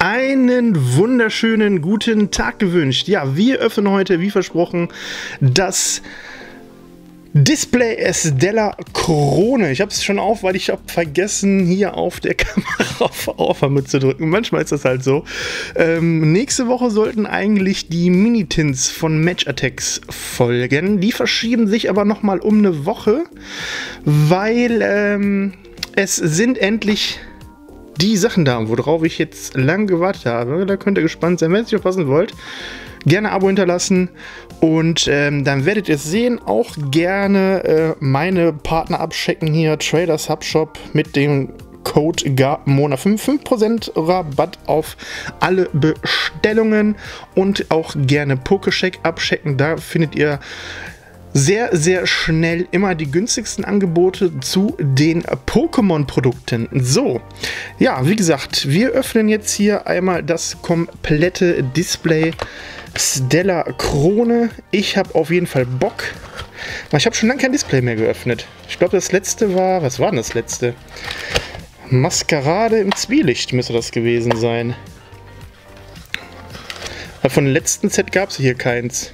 einen wunderschönen guten Tag gewünscht. Ja, wir öffnen heute, wie versprochen, das Display Stella Krone. Ich habe es schon auf, weil ich habe vergessen, hier auf der Kamera auf Aufnahme zu drücken. Manchmal ist das halt so. Nächste Woche sollten eigentlich die Mini-Tints von Match Attax folgen. Die verschieben sich aber nochmal um eine Woche, weil es sind endlich die Sachen da, worauf ich jetzt lang gewartet habe. Da könnt ihr gespannt sein, wenn ihr sich aufpassen wollt. Gerne Abo hinterlassen und dann werdet ihr es sehen. Auch gerne meine Partner abchecken hier. Traders Hub Shop mit dem Code GARMONA 5% Rabatt auf alle Bestellungen und auch gerne PokéCheck abchecken. Da findet ihr sehr, sehr schnell immer die günstigsten Angebote zu den Pokémon-Produkten. So, ja, wie gesagt, wir öffnen jetzt hier einmal das komplette Display Stella Krone. Ich habe auf jeden Fall Bock. Ich habe schon lange kein Display mehr geöffnet. Ich glaube, das letzte war... Was war denn das letzte? Maskerade im Zwielicht müsste das gewesen sein. Aber von dem letzten Set gab es hier keins.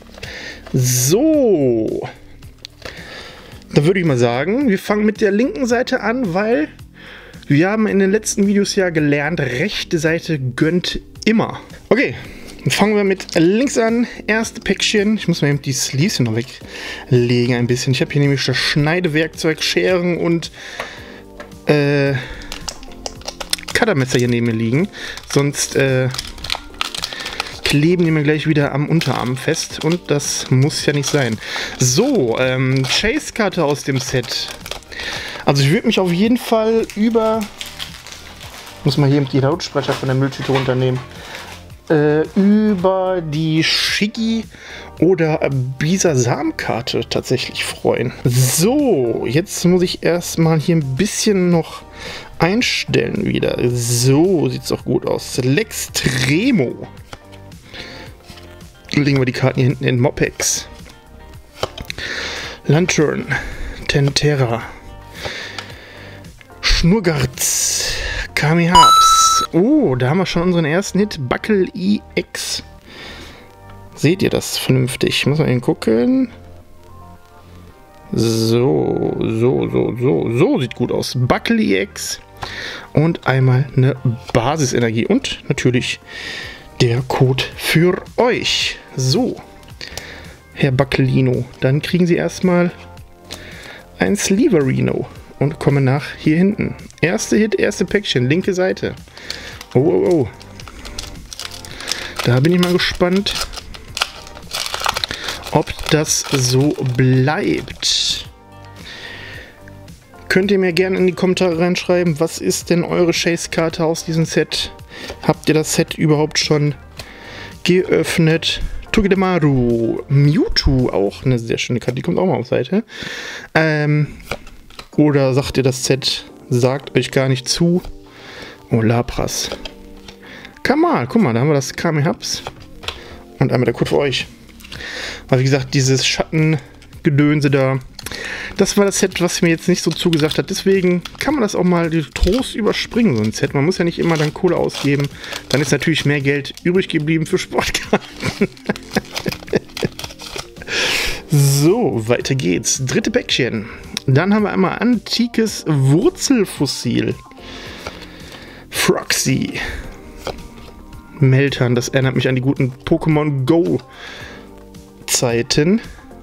So. Da würde ich mal sagen, wir fangen mit der linken Seite an, weil wir haben in den letzten Videos ja gelernt, rechte Seite gönnt immer. Okay. Dann fangen wir mit links an. Erste Päckchen. Ich muss mal eben die Sleeves noch weglegen ein bisschen. Ich habe hier nämlich das Schneidewerkzeug, Scheren und Cuttermesser hier neben mir liegen. Sonst kleben die mir gleich wieder am Unterarm fest. Und das muss ja nicht sein. So, Chase-Karte aus dem Set. Also ich würde mich auf jeden Fall über... Ich muss mal hier die Lautsprecher von der Mülltüte runternehmen. Über die Shiggy oder Bisasam-Karte tatsächlich freuen. So, jetzt muss ich erstmal hier ein bisschen noch einstellen wieder. So sieht es auch gut aus. Lextremo. Legen wir die Karten hier hinten in Mopex. Lantern. Tentera. Schnurgarz. Kamihabs. Oh, da haben wir schon unseren ersten Hit. Buckle EX. Seht ihr das vernünftig? Muss man eben gucken. So sieht gut aus. Buckle EX. Und einmal eine Basisenergie. Und natürlich der Code für euch. So, Herr Buckelino. Dann kriegen Sie erstmal ein Sliverino. Und kommen nach hier hinten. Erste Hit, erste Päckchen, linke Seite. Oh. Da bin ich mal gespannt, ob das so bleibt. Könnt ihr mir gerne in die Kommentare reinschreiben, was ist denn eure Chase-Karte aus diesem Set? Habt ihr das Set überhaupt schon geöffnet? Togedemaru, Mewtwo, auch eine sehr schöne Karte, die kommt auch mal auf Seite. Oder sagt ihr, das Set sagt euch gar nicht zu? Oh, Lapras. Kamal, guck mal, da haben wir das Kamihabs. Und einmal der Code für euch. Aber wie gesagt, dieses Schattengedönse da, das war das Set, was mir jetzt nicht so zugesagt hat. Deswegen kann man das auch mal Trost überspringen, so ein Set. Man muss ja nicht immer dann Kohle ausgeben. Dann ist natürlich mehr Geld übrig geblieben für Sportkarten. So, weiter geht's. Dritte Päckchen. Dann haben wir einmal antikes Wurzelfossil. Froxy. Meltan, das erinnert mich an die guten Pokémon Go Zeiten.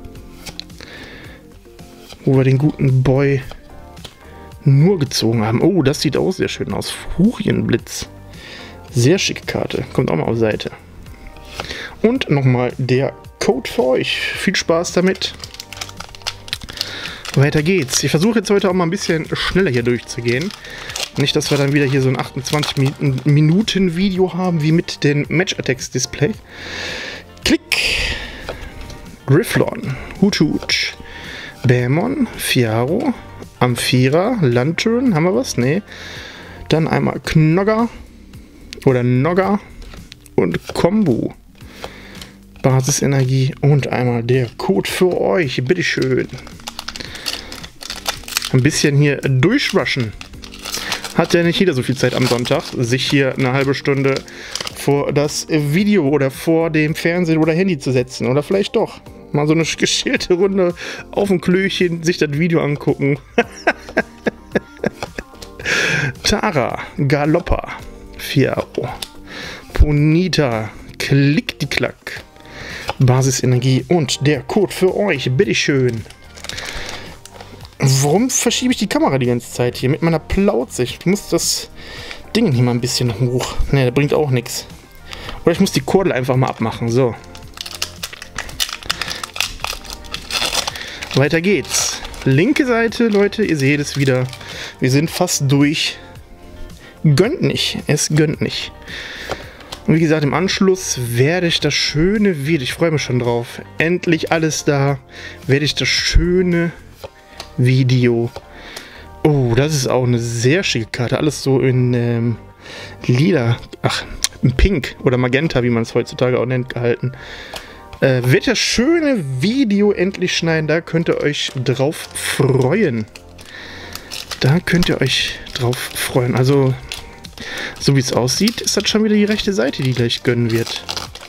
Wo wir den guten Boy nur gezogen haben. Oh, das sieht auch sehr schön aus. Furienblitz. Sehr schicke Karte. Kommt auch mal auf Seite. Und nochmal der Code für euch. Viel Spaß damit. Weiter geht's. Ich versuche jetzt heute auch mal ein bisschen schneller hier durchzugehen. Nicht, dass wir dann wieder hier so ein 28-Minuten-Video haben, wie mit den Match Attax Display. Klick. Grifflon. Hut. Bämon. Fiaro. Amphira. Lantern. Haben wir was? Nee. Dann einmal Knogger. Oder Nogger. Und Kombu. Basisenergie. Und einmal der Code für euch. Bitteschön. Ein bisschen hier durchrushen. Hat ja nicht jeder so viel Zeit am Sonntag, sich hier eine halbe Stunde vor das Video oder vor dem Fernsehen oder Handy zu setzen. Oder vielleicht doch mal so eine geschillte Runde auf dem Klöchen, sich das Video angucken. Tara Galoppa, 4 Euro. Ponita, Klick die Klack. Basisenergie und der Code für euch, bitteschön. Warum verschiebe ich die Kamera die ganze Zeit hier mit meiner Plauze? Ich muss das Ding hier mal ein bisschen hoch. Ne, das bringt auch nichts. Oder ich muss die Kordel einfach mal abmachen. So. Weiter geht's. Linke Seite, Leute, ihr seht es wieder. Wir sind fast durch. Gönnt nicht. Es gönnt nicht. Und wie gesagt, im Anschluss werde ich das schöne Video, ich freue mich schon drauf, endlich alles da, werde ich das schöne Video. Oh, das ist auch eine sehr schicke Karte. Alles so in lila, in pink oder magenta, wie man es heutzutage auch nennt, gehalten. Wird das schöne Video endlich schneiden. Da könnt ihr euch drauf freuen. Da könnt ihr euch drauf freuen. Also, so wie es aussieht, ist das schon wieder die rechte Seite, die gleich gönnen wird.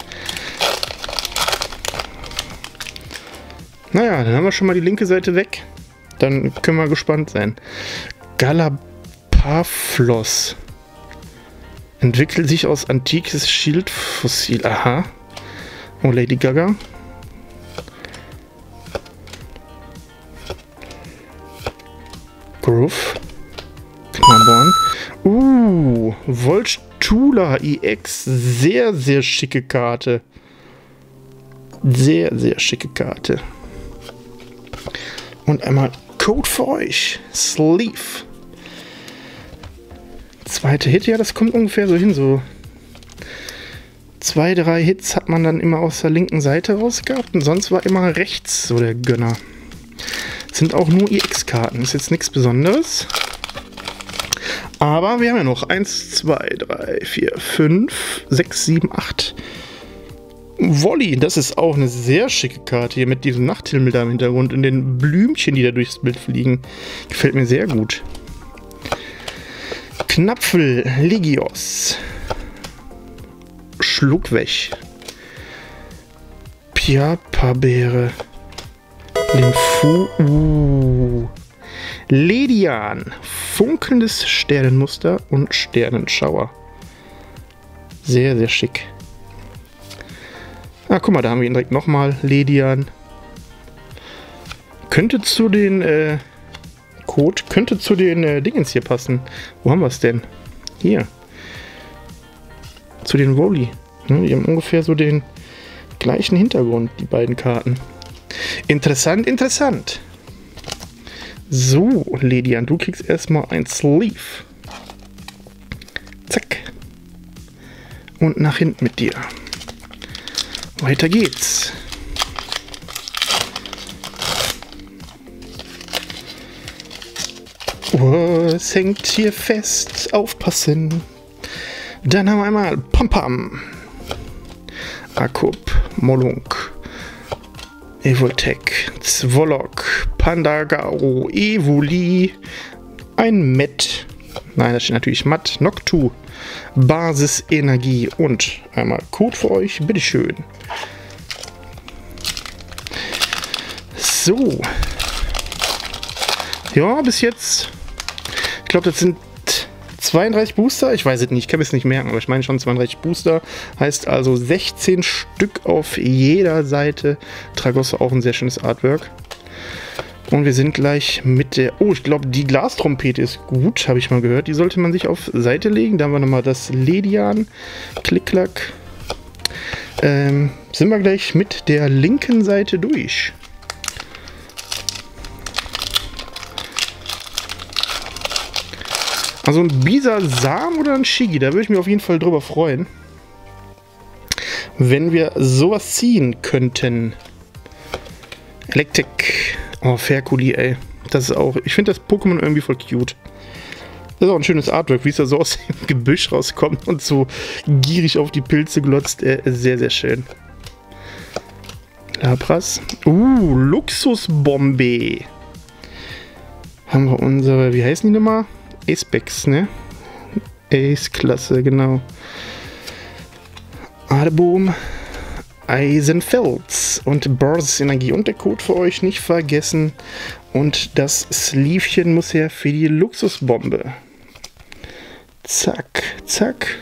Naja, dann haben wir schon mal die linke Seite weg. Dann können wir gespannt sein. Galapagos. Entwickelt sich aus antikes Schildfossil. Aha. Oh, Lady Gaga. Groove. Knaborn. Voltula EX. Sehr, sehr schicke Karte. Sehr, sehr schicke Karte. Und einmal Code für euch. Sleeve. Zweite Hit, ja, das kommt ungefähr so hin. So 2, 3 Hits hat man dann immer aus der linken Seite rausgehabt. Und sonst war immer rechts so der Gönner. Sind auch nur EX-Karten. Ist jetzt nichts Besonderes. Aber wir haben ja noch 1, 2, 3, 4, 5, 6, 7, 8. Volley, das ist auch eine sehr schicke Karte hier mit diesem Nachthimmel da im Hintergrund und den Blümchen, die da durchs Bild fliegen. Gefällt mir sehr gut. Knapfel, Legios. Schluckweg. Piapa-Beere. Linfu. Ledian. Funkelndes Sternenmuster und Sternenschauer. Sehr, sehr schick. Ah, guck mal, da haben wir ihn direkt nochmal. Ledian. Könnte zu den Code, könnte zu den Dingens hier passen. Wo haben wir es denn? Hier. Zu den Volley. Ne, die haben ungefähr so den gleichen Hintergrund, die beiden Karten. Interessant, interessant. So, Ledian, du kriegst erstmal ein Sleeve. Zack. Und nach hinten mit dir. Weiter geht's. Oh, es hängt hier fest. Aufpassen. Dann haben wir einmal Pam Pam. Akkup, Molunk. Evoltech, Zwolok, Pandagaro, Evoli, ein Met. Nein, das steht natürlich Matt, Noctu, Basisenergie und einmal Code für euch, bitteschön. So. Ja, bis jetzt. Ich glaube, das sind 32 Booster. Ich weiß es nicht, ich kann es nicht merken, aber ich meine schon 32 Booster. Heißt also 16 Stück auf jeder Seite. Tragosso auch ein sehr schönes Artwork. Und wir sind gleich mit der... Oh, ich glaube, die Glastrompete ist gut, habe ich mal gehört. Die sollte man sich auf Seite legen. Da haben wir nochmal das Ledian. Klick-Klack. Sind wir gleich mit der linken Seite durch. Also ein Bisasam oder ein Shigi, da würde ich mich auf jeden Fall drüber freuen. Wenn wir sowas ziehen könnten. Electric. Oh, Ferkuli, ey. Das ist auch... Ich finde das Pokémon irgendwie voll cute. Das ist auch ein schönes Artwork, wie es da so aus dem Gebüsch rauskommt und so gierig auf die Pilze glotzt. Sehr, sehr schön. Lapras. Luxusbombe. Haben wir unsere... Wie heißen die nochmal? Ace-Specs, ne? Ace-Klasse, genau. Adeboom, Eisenfels und Basisenergie. Und der Code für euch nicht vergessen. Und das Sleevechen muss her für die Luxusbombe. Zack, zack.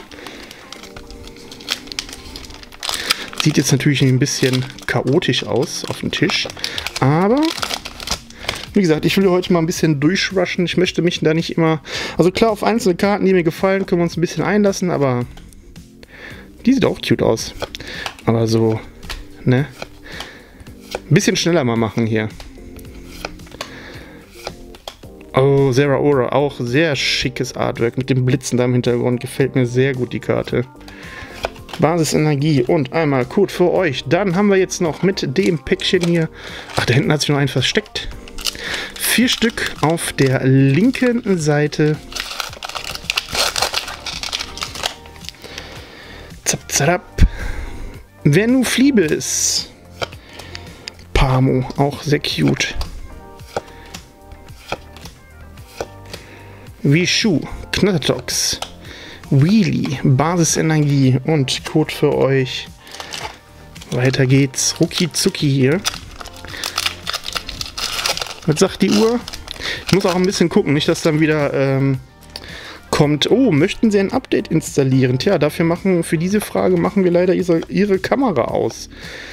Sieht jetzt natürlich ein bisschen chaotisch aus auf dem Tisch. Aber, wie gesagt, ich will heute mal ein bisschen durchrushen. Ich möchte mich da nicht immer... Also klar, auf einzelne Karten, die mir gefallen, können wir uns ein bisschen einlassen. Aber die sieht auch cute aus. Aber so, ne? Ein bisschen schneller mal machen hier. Oh, Zeraora, auch sehr schickes Artwork mit dem Blitzen da im Hintergrund. Gefällt mir sehr gut, die Karte. Basisenergie und einmal Code für euch. Dann haben wir jetzt noch mit dem Päckchen hier... Ach, da hinten hat sich noch ein versteckt. 4 Stück auf der linken Seite. Zap, zap. Venu Fliebes. Pamo, auch sehr cute. Wishu, Knattertox, Wheelie, Basisenergie und Code für euch. Weiter geht's. Rucki Zucki hier. Was sagt die Uhr? Ich muss auch ein bisschen gucken, nicht dass dann wieder kommt. Oh, möchten Sie ein Update installieren? Tja, für diese Frage machen wir leider Ihre Kamera aus.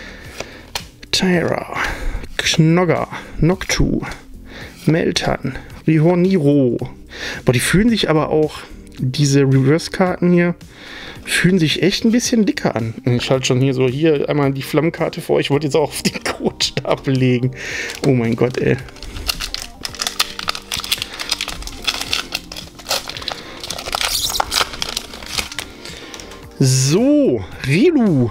Tyra, Knogger, Noctu, Meltan, Rihorniro. Boah, die fühlen sich aber auch, diese Reverse-Karten hier, fühlen sich echt ein bisschen dicker an. Ich halte schon hier einmal die Flammenkarte vor euch. Ich wollte jetzt auch auf den Codestapel legen. Oh mein Gott, ey. So, Rilu.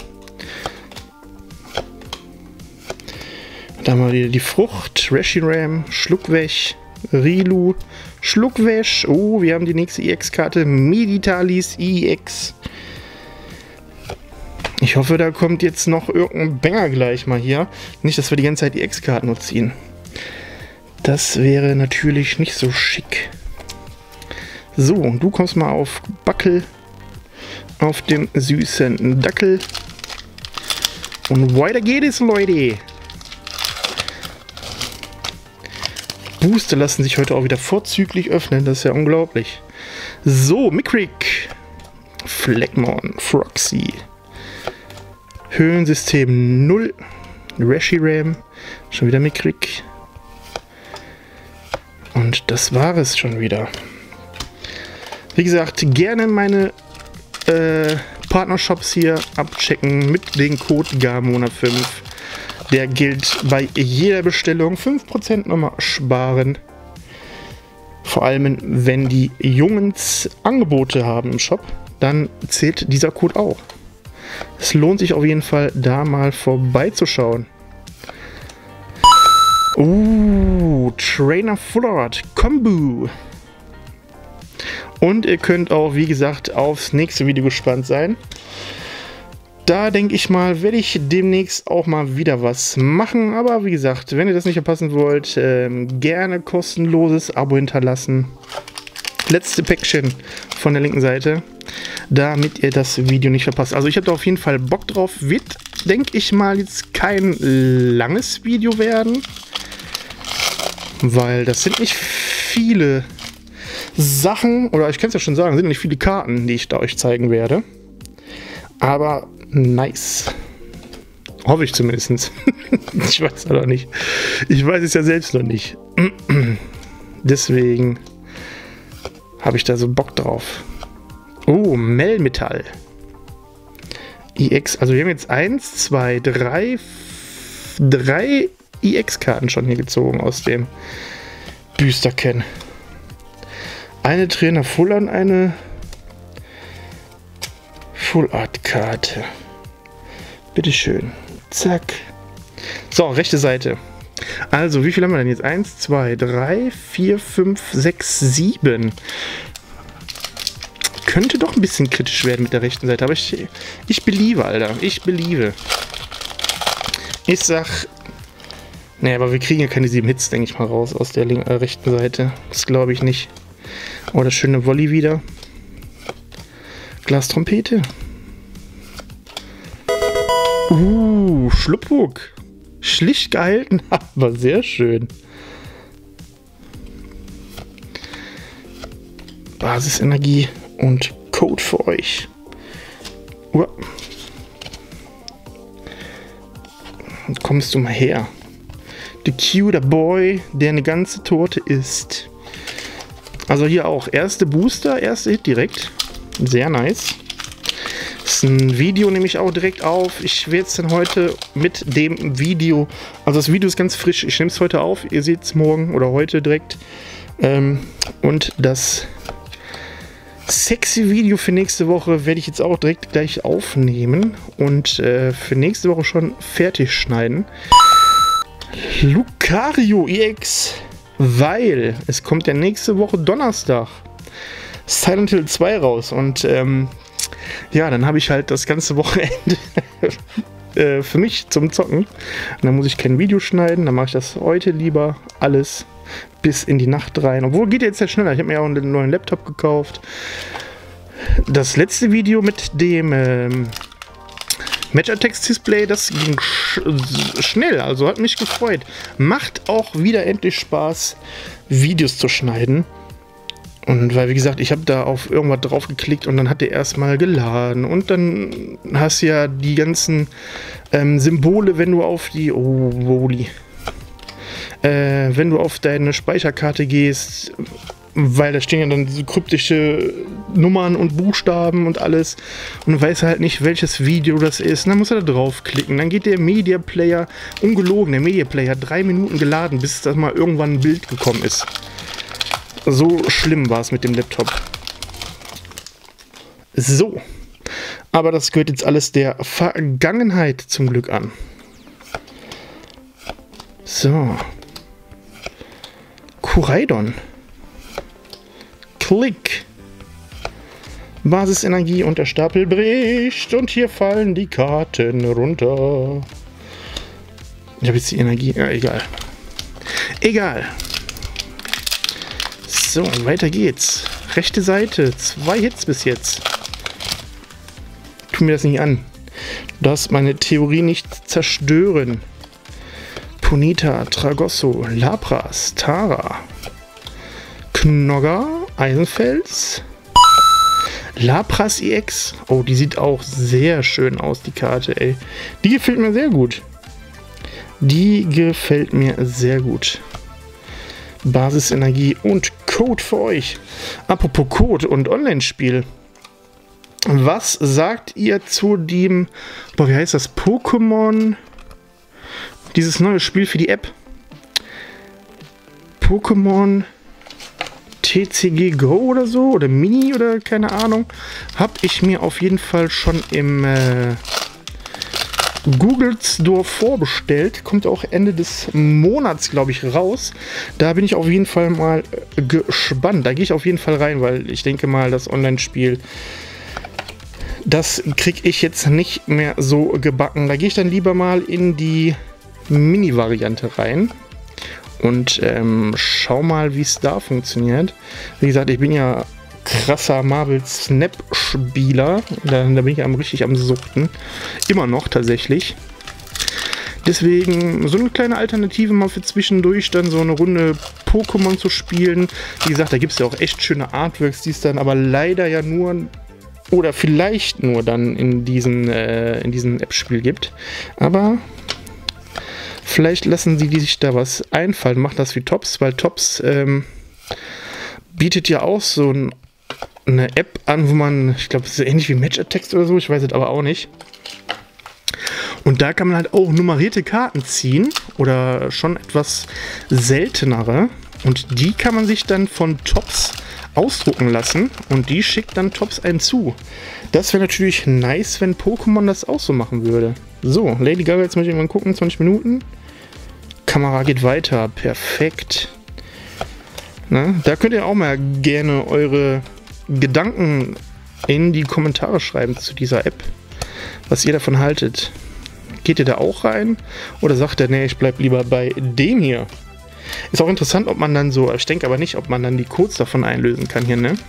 Da haben wir wieder die Frucht, Reshiram, Schluckwäsch, Rilu, Schluckwäsch. Oh, wir haben die nächste EX-Karte, Meditalis EX. Ich hoffe, da kommt jetzt noch irgendein Banger gleich mal hier. Nicht, dass wir die ganze Zeit EX-Karten nur ziehen. Das wäre natürlich nicht so schick. So, und du kommst mal auf Backel, auf dem süßen Dackel. Und weiter geht es, Leute. Booster lassen sich heute auch wieder vorzüglich öffnen. Das ist ja unglaublich. So, Mikrik, Fleckmon, Froxy, Höhlensystem 0, Reshiram, schon wieder Mikrik. Und das war es schon wieder. Wie gesagt, gerne meine Partnershops hier abchecken mit dem Code GAMONAT5. Der gilt bei jeder Bestellung. 5% nochmal sparen. Vor allem, wenn die Jungs Angebote haben im Shop, dann zählt dieser Code auch. Es lohnt sich auf jeden Fall, da mal vorbeizuschauen. Trainer Fullard Kombu. Und ihr könnt auch, wie gesagt, aufs nächste Video gespannt sein. Da denke ich mal, werde ich demnächst auch mal wieder was machen. Aber wie gesagt, wenn ihr das nicht verpassen wollt, gerne kostenloses Abo hinterlassen. Letzte Päckchen von der linken Seite, damit ihr das Video nicht verpasst. Also ich habe da auf jeden Fall Bock drauf. Wird, denke ich mal, jetzt kein langes Video werden. Weil das sind nicht viele Sachen, oder ich kann es ja schon sagen, sind nicht viele Karten, die ich da euch zeigen werde. Aber nice. Hoffe ich zumindest. Ich weiß aber nicht. Ich weiß es ja selbst noch nicht. Deswegen habe ich da so Bock drauf. Oh, Melmetall. EX. Also wir haben jetzt 1, 2, 3 EX-Karten schon hier gezogen aus dem Booster-Can. Eine Trainer Full an eine Full-Art-Karte. Bitteschön. Zack. So, rechte Seite. Also, wie viel haben wir denn jetzt? 1, 2, 3, 4, 5, 6, 7. Könnte doch ein bisschen kritisch werden mit der rechten Seite. Aber ich beliebe, Alter. Ich beliebe. Ich sag... Nee, aber wir kriegen ja keine 7 Hits, denke ich mal, raus aus der rechten Seite. Das glaube ich nicht. Oh, das schöne Volley wieder. Glastrompete. Schlupfwuck. Schlicht gehalten, aber sehr schön. Basisenergie und Code für euch. Kommst du mal her. The cuter Boy, der eine ganze Torte isst. Also hier auch erste Booster, erste Hit direkt. Sehr nice. Das ist ein Video, nehme ich auch direkt auf. Ich werde es dann heute mit dem Video, also das Video ist ganz frisch, ich nehme es heute auf, ihr seht es morgen oder heute direkt. Und das sexy Video für nächste Woche werde ich jetzt auch direkt gleich aufnehmen und für nächste Woche schon fertig schneiden. Lucario EX, weil es kommt ja nächste Woche Donnerstag Silent Hill 2 raus und ja, dann habe ich halt das ganze Wochenende für mich zum Zocken. Und dann muss ich kein Video schneiden, dann mache ich das heute lieber alles bis in die Nacht rein. Obwohl, geht jetzt ja schneller. Ich habe mir auch einen neuen Laptop gekauft. Das letzte Video mit dem Match-Attacks-Display, das ging schnell, also hat mich gefreut. Macht auch wieder endlich Spaß, Videos zu schneiden. Und weil, wie gesagt, ich habe da auf irgendwas drauf geklickt und dann hat der erstmal geladen. Und dann hast du ja die ganzen Symbole, wenn du auf die... Oh, holy. Wenn du auf deine Speicherkarte gehst, weil da stehen ja dann so kryptische Nummern und Buchstaben und alles. Und du weißt halt nicht, welches Video das ist. Und dann musst du da draufklicken. Dann geht der Media Player, ungelogen, der Media Player hat 3 Minuten geladen, bis da mal irgendwann ein Bild gekommen ist. So schlimm war es mit dem Laptop. So. Aber das gehört jetzt alles der Vergangenheit zum Glück an. So. Koraidon. Klick. Basisenergie und der Stapel bricht. Und hier fallen die Karten runter. Ich habe jetzt die Energie. Ja, egal. Egal. So, weiter geht's. Rechte Seite. 2 Hits bis jetzt. Tu mir das nicht an. Du darfst meine Theorie nicht zerstören. Ponyta, Tragosso, Lapras, Tara, Knogger, Eisenfels, Lapras EX. Oh, die sieht auch sehr schön aus, die Karte, ey. Die gefällt mir sehr gut. Die gefällt mir sehr gut. Basisenergie und Code für euch. Apropos Code und Online-Spiel. Was sagt ihr zu dem, boah, wie heißt das? Pokémon, dieses neue Spiel für die App. Pokémon TCG Go oder so, oder Mini oder keine Ahnung. Habe ich mir auf jeden Fall schon im Google Store vorbestellt. Kommt auch Ende des Monats, glaube ich, raus. Da bin ich auf jeden Fall mal gespannt. Da gehe ich auf jeden Fall rein, weil ich denke mal, das Online-Spiel, das kriege ich jetzt nicht mehr so gebacken. Da gehe ich dann lieber mal in die Mini-Variante rein und schau mal, wie es da funktioniert. Wie gesagt, ich bin ja krasser Marvel Snap Spieler. Da bin ich richtig am Suchten. Immer noch tatsächlich. Deswegen so eine kleine Alternative mal für zwischendurch, dann so eine Runde Pokémon zu spielen. Wie gesagt, da gibt es ja auch echt schöne Artworks, die es dann aber leider ja nur oder vielleicht nur dann in diesem App-Spiel gibt. Aber vielleicht lassen sie sich da was einfallen. Macht das wie Tops, weil Tops bietet ja auch so eine App an, wo man, ich glaube, es ist ähnlich wie Match-Attacks oder so, ich weiß es aber auch nicht. Und da kann man halt auch nummerierte Karten ziehen oder schon etwas seltenere. Und die kann man sich dann von Tops ausdrucken lassen und die schickt dann Tops einen zu. Das wäre natürlich nice, wenn Pokémon das auch so machen würde. So, Lady Gaga, jetzt muss ich irgendwann gucken, 20 Minuten. Kamera geht weiter, perfekt. Na, da könnt ihr auch mal gerne eure Gedanken in die Kommentare schreiben zu dieser App, was ihr davon haltet. Geht ihr da auch rein oder sagt ihr, nee, ich bleib lieber bei dem hier? Ist auch interessant, ob man dann so, ich denke aber nicht, ob man dann die Codes davon einlösen kann hier, ne?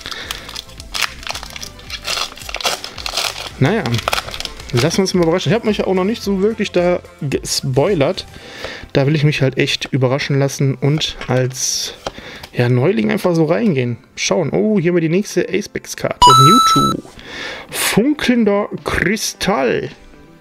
Naja, lassen wir uns mal überraschen. Ich habe mich ja auch noch nicht so wirklich da gespoilert. Da will ich mich halt echt überraschen lassen und als Neuling einfach so reingehen. Schauen. Oh, hier haben wir die nächste Acepex-Karte. Mewtwo. Funkelnder Kristall.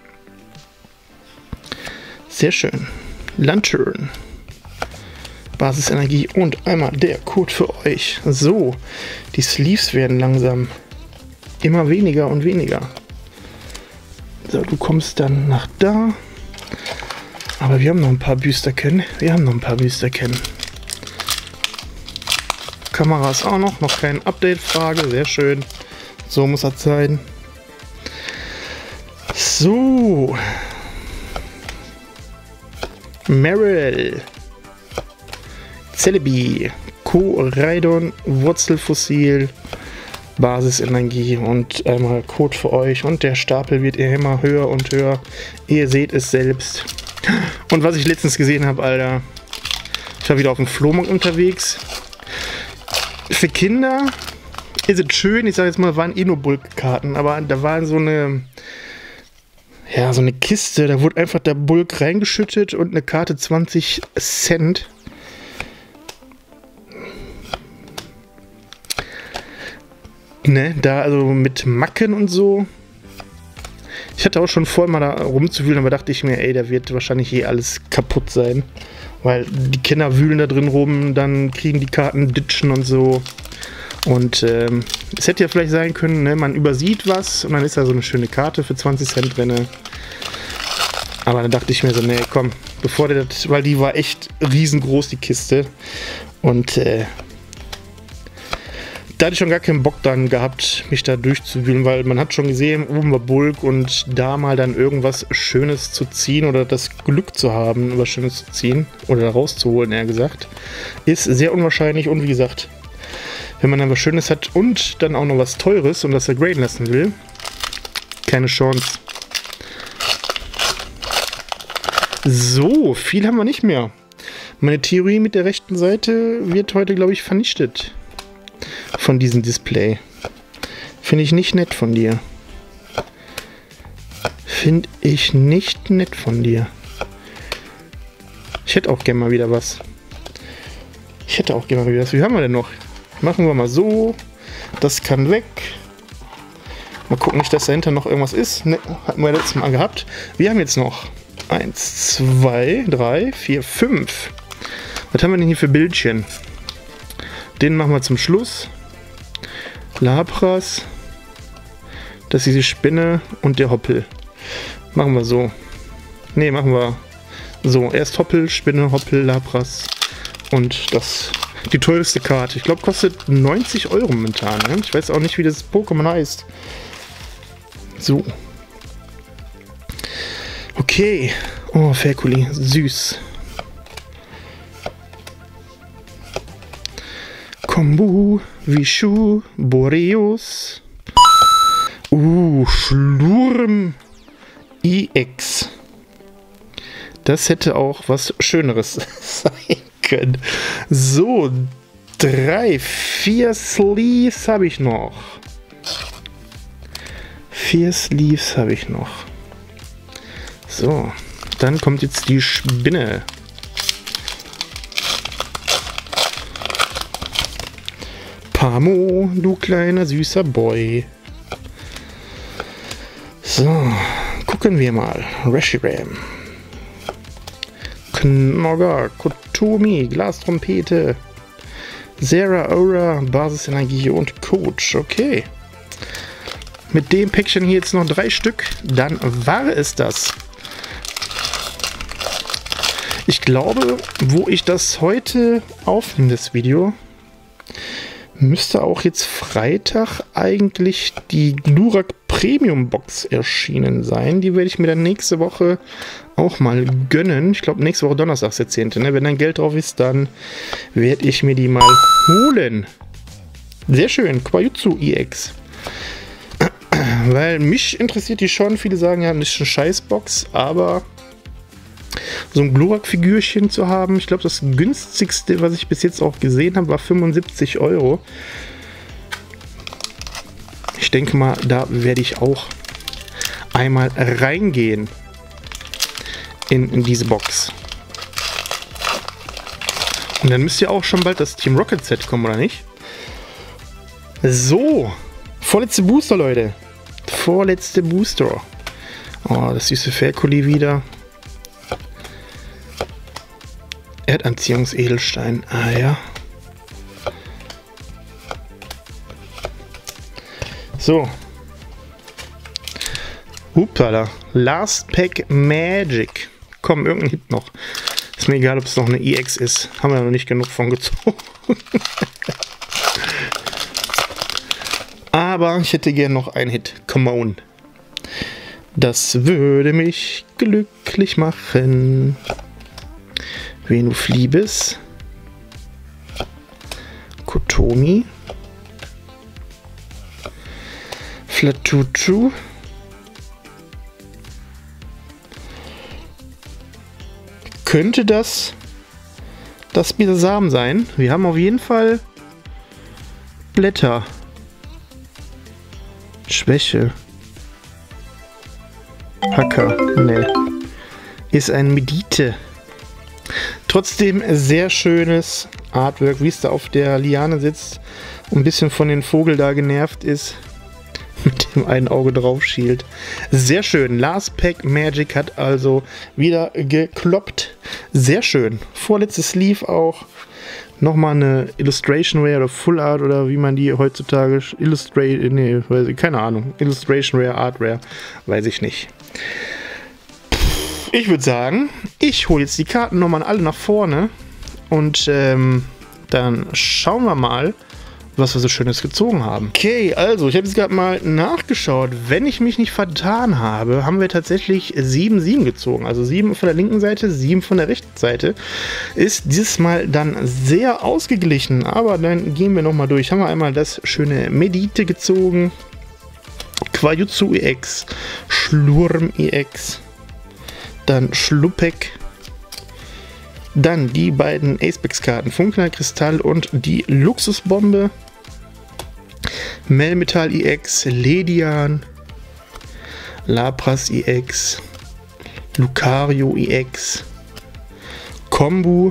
Sehr schön. Lantern. Basisenergie und einmal der Code für euch. So, die Sleeves werden langsam immer weniger und weniger. So, du kommst dann nach da. Aber wir haben noch ein paar Booster-Ken. Kamera ist auch noch kein Update-Frage. Sehr schön. So muss das sein. So. Meryl. Celebi. Koraidon. Wurzelfossil. Basisenergie und einmal Code für euch. Und der Stapel wird immer höher und höher. Ihr seht es selbst. Und was ich letztens gesehen habe, Alter. Ich war wieder auf dem Flohmarkt unterwegs. Für Kinder ist es schön. Ich sage jetzt mal, waren eh nur Bulk-Karten. Aber da war so eine Kiste. Da wurde einfach der Bulk reingeschüttet und eine Karte 20 Cent. Ne, da also mit Macken und so. Ich hatte auch schon vor, mal da rumzuwühlen, aber dachte ich mir, ey, da wird wahrscheinlich eh alles kaputt sein. Weil die Kinder wühlen da drin rum, dann kriegen die Karten Ditchen und so. Und es hätte ja vielleicht sein können, ne, man übersieht was und dann ist da so eine schöne Karte für 20 Cent drin. Aber dann dachte ich mir so, ne, komm, bevor der das, weil die war echt riesengroß, die Kiste. Und da hatte ich schon gar keinen Bock dann gehabt, mich da durchzuwühlen, weil man hat schon gesehen, oben war Bulk und da mal dann irgendwas Schönes zu ziehen oder das Glück zu haben, was Schönes zu ziehen oder rauszuholen, eher gesagt, ist sehr unwahrscheinlich. Und wie gesagt, wenn man dann was Schönes hat und dann auch noch was Teures und das er graden lassen will, keine Chance. So, viel haben wir nicht mehr. Meine Theorie mit der rechten Seite wird heute, glaube ich, vernichtet. Von diesem Display. Finde ich nicht nett von dir. Finde ich nicht nett von dir. Ich hätte auch gerne mal wieder was. Wie haben wir denn noch? Machen wir mal so. Das kann weg. Mal gucken, nicht, dass dahinter noch irgendwas ist. Ne, hatten wir letztes Mal gehabt. Wir haben jetzt noch 1, 2, 3, 4, 5. Was haben wir denn hier für Bildchen? Den machen wir zum Schluss. Lapras. Das ist diese Spinne und der Hoppel. Machen wir so. Ne, machen wir so. Erst Hoppel, Spinne, Hoppel, Lapras. Und das die teuerste Karte. Ich glaube, kostet 90 € momentan. Ne? Ich weiß auch nicht, wie das Pokémon heißt. So. Okay. Oh, Ferkuli. Süß. Kombu, Vishu, Boreus. Schlurm EX. Das hätte auch was Schöneres sein können. So, 3, 4 Sleeves habe ich noch. 4 Sleeves habe ich noch. So, dann kommt jetzt die Spinne. Pamo, du kleiner süßer Boy. So, gucken wir mal. Reshiram. Knogger, Kotomi, Glastrompete. Zera, Aura, Basisenergie und Coach. Okay. Mit dem Päckchen hier jetzt noch 3 Stück. Dann war es das. Ich glaube, wo ich das heute aufnehme, das Video, müsste auch jetzt Freitag eigentlich die Glurak Premium Box erschienen sein. Die werde ich mir dann nächste Woche auch mal gönnen. Ich glaube, nächste Woche Donnerstag ist der 10. Ne? Wenn dann Geld drauf ist, dann werde ich mir die mal holen. Sehr schön. Quajutsu EX. Weil mich interessiert die schon. Viele sagen ja, das ist eine Scheißbox, aber so ein Glurak-Figürchen zu haben. Ich glaube, das günstigste, was ich bis jetzt auch gesehen habe, war 75 Euro. Ich denke mal, da werde ich auch einmal reingehen in diese Box. Und dann müsste ja auch schon bald das Team Rocket Set kommen, oder nicht? So, vorletzte Booster, Leute. Vorletzte Booster. Oh, das süße Ferkuli wieder. Erdanziehungsedelstein. Ah ja. So. Hupala. Last Pack Magic. Komm, irgendein Hit noch. Ist mir egal, ob es noch eine EX ist. Haben wir noch nicht genug von gezogen. Aber ich hätte gern noch einen Hit. Come on. Das würde mich glücklich machen. Venuflibis. Kotomi. Flatuchu. Könnte das Bisasam sein? Wir haben auf jeden Fall Blätter. Schwäche. Hacker. Ne. Ist ein Medite. Trotzdem sehr schönes Artwork, wie es da auf der Liane sitzt und ein bisschen von den Vogel da genervt ist. Mit dem einen Auge drauf schielt. Sehr schön. Last Pack Magic hat also wieder gekloppt. Sehr schön. Vorletztes Sleeve auch. Nochmal eine Illustration Rare oder Full Art oder wie man die heutzutage keine Ahnung. Illustration Rare, Art Rare, weiß ich nicht. Ich würde sagen, ich hole jetzt die Karten nochmal alle nach vorne und dann schauen wir mal, was wir so Schönes gezogen haben. Okay, also ich habe jetzt gerade mal nachgeschaut. Wenn ich mich nicht vertan habe, haben wir tatsächlich 7 gezogen. Also 7 von der linken Seite, 7 von der rechten Seite. Ist dieses Mal dann sehr ausgeglichen. Aber dann gehen wir nochmal durch. Haben wir einmal das schöne Medite gezogen. Quajutsu EX. Schlurm EX. Dann Schluppek. Dann die beiden Acepex-Karten. Funkener Kristall und die Luxusbombe. Melmetal EX, Ledian, Lapras EX, Lucario EX, Kombu,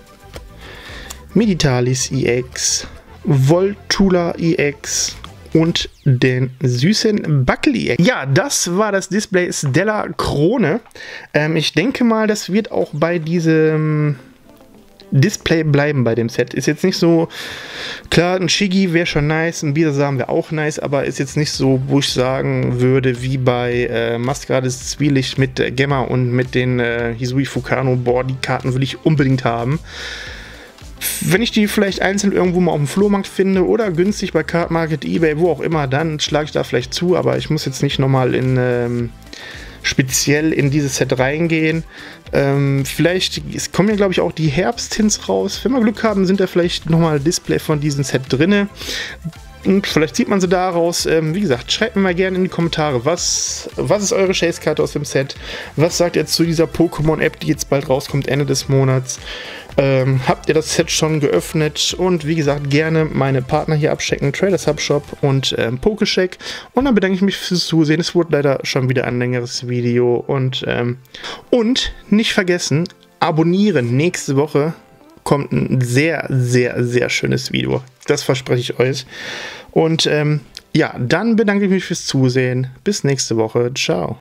Meditalis EX, Voltula EX und den süßen Buckel EX. Ja, das war das Display Stella Krone. Ich denke mal, das wird auch bei diesem Display bleiben bei dem Set. Ist jetzt nicht so, klar, ein Shiggy wäre schon nice, ein Bisasam wäre auch nice, aber ist jetzt nicht so, wo ich sagen würde, wie bei Maskerades Zwielicht mit Gemma und mit den Hisui Fukano. Boah, die Karten will ich unbedingt haben. Wenn ich die vielleicht einzeln irgendwo mal auf dem Flohmarkt finde oder günstig bei Card Market, eBay, wo auch immer, dann schlage ich da vielleicht zu, aber ich muss jetzt nicht nochmal speziell in dieses Set reingehen. Vielleicht, es kommen ja glaube ich auch die Herbsthints raus. Wenn wir Glück haben, sind da vielleicht nochmal Display von diesem Set drin. Und vielleicht sieht man sie daraus. Wie gesagt, schreibt mir mal gerne in die Kommentare, was ist eure Chase-Karte aus dem Set? Was sagt ihr zu dieser Pokémon-App, die jetzt bald rauskommt, Ende des Monats? Habt ihr das Set schon geöffnet? Und wie gesagt, gerne meine Partner hier abchecken, Traders Hub Shop und Pokeshack. Und dann bedanke ich mich fürs Zusehen. Es wurde leider schon wieder ein längeres Video. Und nicht vergessen, abonnieren. Nächste Woche kommt ein sehr, sehr, sehr schönes Video. Das verspreche ich euch. Und ja, dann bedanke ich mich fürs Zusehen. Bis nächste Woche. Ciao.